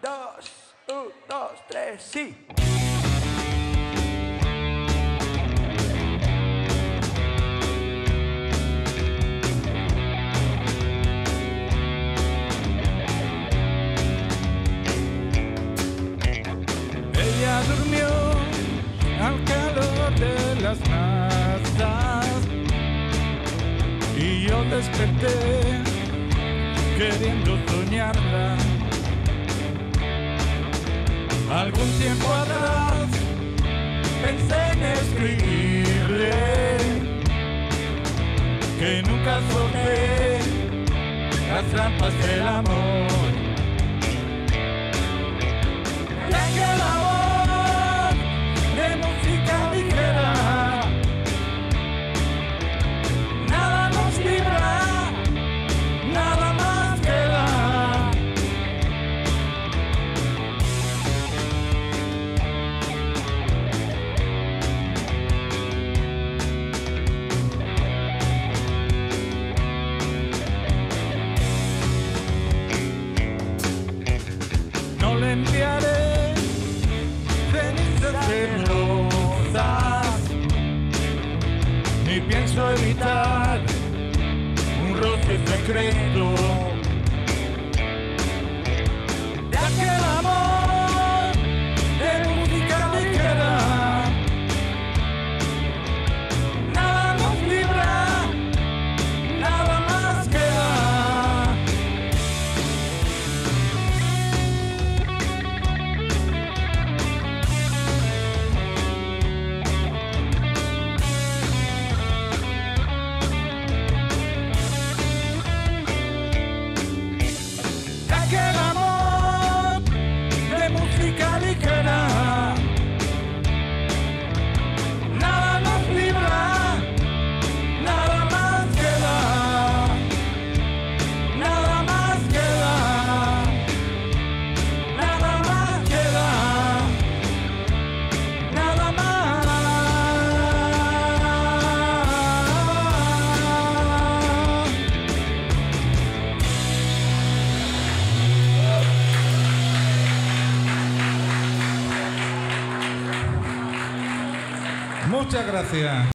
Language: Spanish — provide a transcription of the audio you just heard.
2, 1, 2, 3, sí. Ella durmió al calor de las masas y yo desperté queriendo soñarla. Algún tiempo atrás pensé en escribirle que nunca solté las trampas del amor. No le enviaré cenizas celosas, ni pienso evitar un roce secreto de aquel amor de música ligera. Nada nos libra, nada más queda. Aquel amor de música ligera, nada nos libra, nada más queda, nada más queda, nada más queda, nada más. Muchas gracias.